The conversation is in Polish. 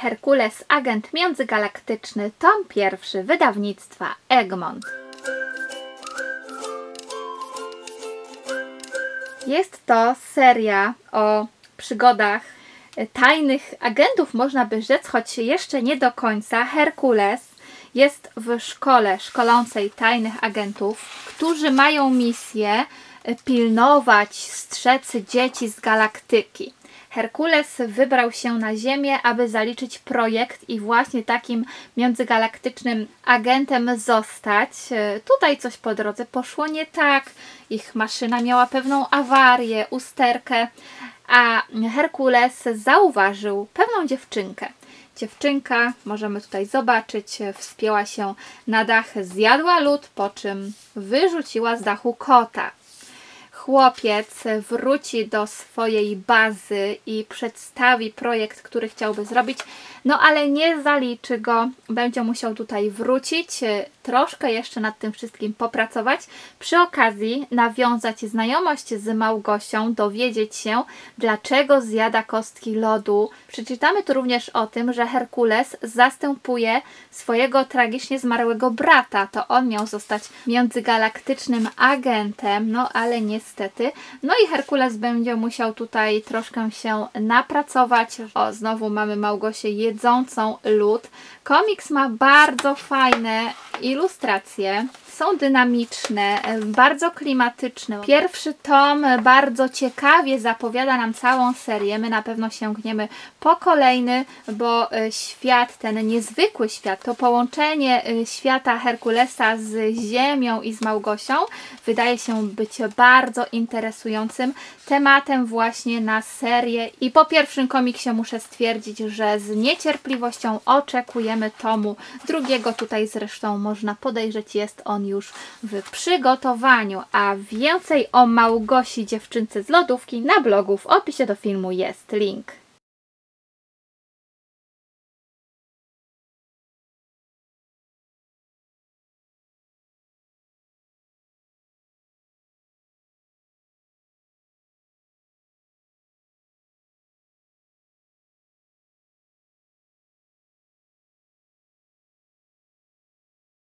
Herkules, agent międzygalaktyczny, tom 1, wydawnictwa Egmont. Jest to seria o przygodach tajnych agentów, można by rzec, choć jeszcze nie do końca. Herkules jest w szkole szkolącej tajnych agentów, którzy mają misję pilnować, strzec dzieci z galaktyki. Herkules wybrał się na Ziemię, aby zaliczyć projekt i właśnie takim międzygalaktycznym agentem zostać. Tutaj coś po drodze poszło nie tak, ich maszyna miała pewną awarię, usterkę, a Herkules zauważył pewną dziewczynkę. Dziewczynka, możemy tutaj zobaczyć, wspięła się na dach, zjadła lód, po czym wyrzuciła z dachu kota. Chłopiec wróci do swojej bazy i przedstawi projekt, który chciałby zrobić, no ale nie zaliczy go, będzie musiał tutaj wrócić, troszkę jeszcze nad tym wszystkim popracować, przy okazji nawiązać znajomość z Małgosią, dowiedzieć się, dlaczego zjada kostki lodu. Przeczytamy tu również o tym, że Herkules zastępuje swojego tragicznie zmarłego brata, to on miał zostać międzygalaktycznym agentem, no ale niestety. No i Herkules będzie musiał tutaj troszkę się napracować. O, znowu mamy Małgosię jedzącą lód. Komiks ma bardzo fajne ilustracje, są dynamiczne, bardzo klimatyczne. Pierwszy tom bardzo ciekawie zapowiada nam całą serię. My na pewno sięgniemy po kolejny, bo świat, ten niezwykły świat, to połączenie świata Herkulesa z Ziemią i z Małgosią wydaje się być bardzo interesującym tematem właśnie na serię. I po pierwszym komiksie muszę stwierdzić, że z niecierpliwością oczekujemy tomu drugiego. Tutaj zresztą można podejrzeć, jest on już w przygotowaniu, a więcej o Małgosi, dziewczynce z lodówki, na blogu w opisie do filmu jest link.